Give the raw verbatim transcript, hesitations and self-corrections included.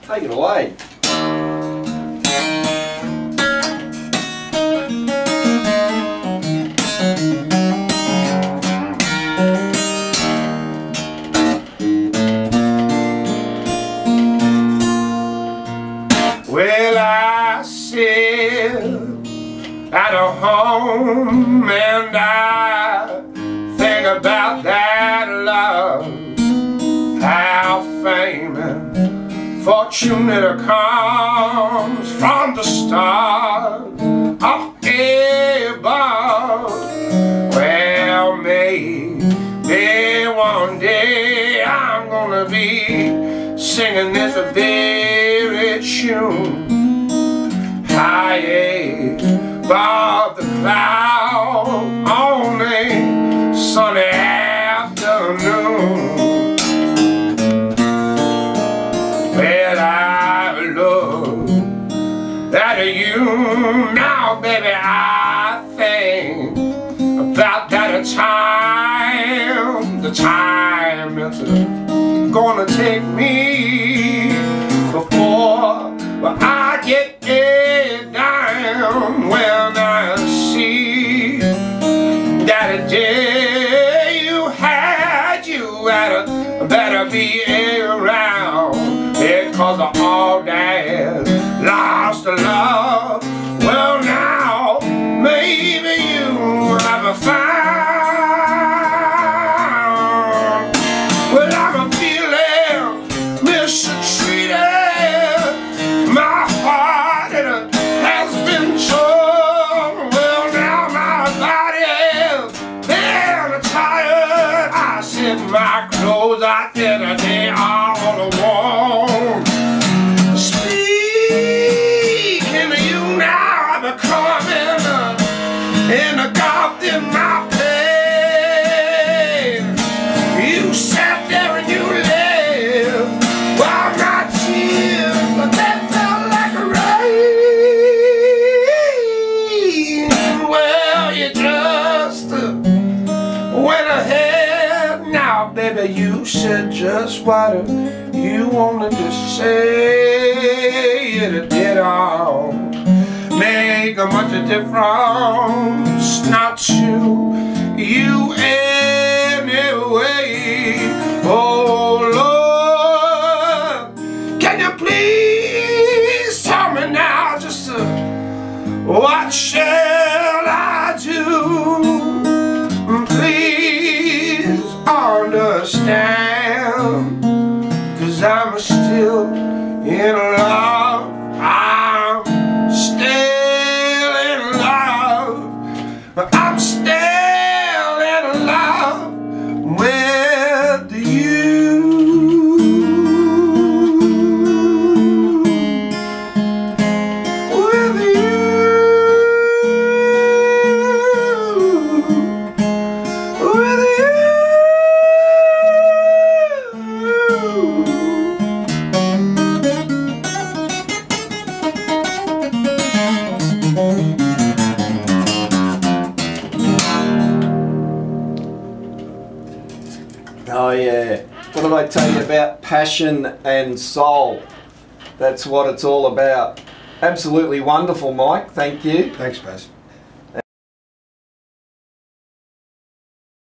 Take it away. Well, I sit at a home and I think about that love, how fame and fortune it comes from the stars up above. Well, maybe one day I'm gonna be singing this very tune high above the clouds on a sunny afternoon. Well, I love that you now, baby. I think about that time, the time it's gonna take me before well, I get it down when I see that a day you had, you had a better be around, because of all that lost the love. Well, now maybe you have a found. Well, I'm a feeling mistreated. My heart it has been torn. Well, now my body is tired. I said my clothes out there today all worn. Speaking to you now, I'm becoming in the gulf in my pain. You sat there and you lived while my tears, but that felt like rain. Well, you just uh, went ahead. Now, baby, you said just what you wanted to say. It did all make a much of difference, not to you anyway. Oh Lord, can you please tell me now just uh, what shall I do? Please understand, 'cause I'm still in love. I'm still in love. I'm still in love with you. With you. With you. Oh yeah. What did I tell you about passion and soul? That's what it's all about. Absolutely wonderful, Mike. Thank you. Thanks, Baz.